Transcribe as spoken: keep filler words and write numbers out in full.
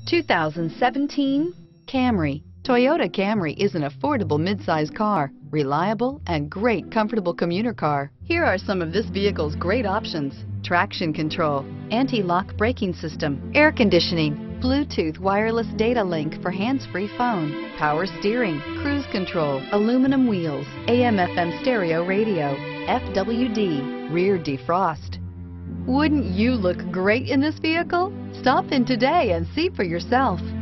two thousand seventeen Camry. Toyota Camry is an affordable midsize car, reliable and great comfortable commuter car. Here are some of this vehicle's great options: traction control, anti-lock braking system, air conditioning, Bluetooth wireless data link for hands-free phone, power steering, cruise control, aluminum wheels, A M F M stereo radio, F W D, rear defrost. Wouldn't you look great in this vehicle? Stop in today and see for yourself.